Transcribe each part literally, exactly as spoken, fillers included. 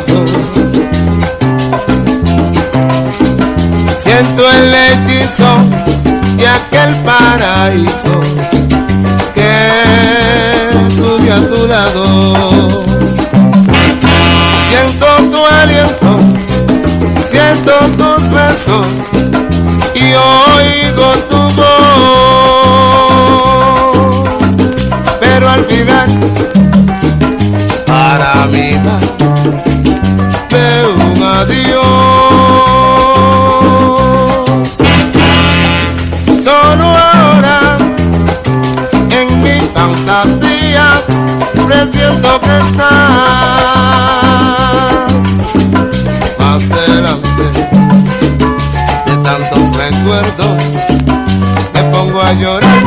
lado. Siento el hechizo de aquel paraíso que tuve a tu lado. Siento tu aliento, siento tus besos y oigo tu voz, pero al final para mí veo un adiós. Solo ahora en mi fantasía presiento que estás más delante de tantos recuerdos. Me pongo a llorar,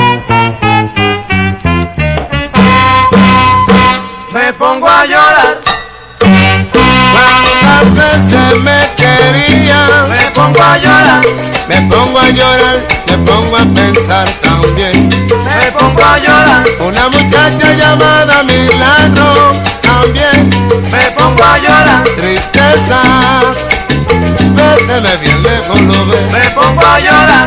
me pongo a llorar. Cuántas veces me quería, me pongo a llorar, me pongo a llorar, me pongo a pensar también. Me pongo a llorar, una muchacha llamada Milagro también. me pongo a llorar, Tristeza, vérteme bien lejos, lo ves. me pongo a llorar.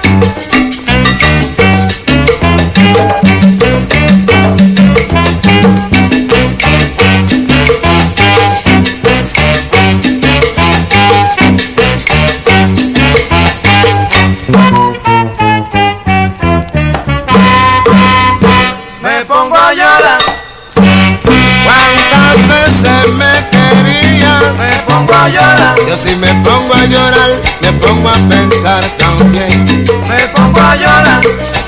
Me pongo a llorar. Cuántas veces me quería, Me pongo a llorar, yo si me pongo a llorar, me pongo a pensar también. me pongo a llorar,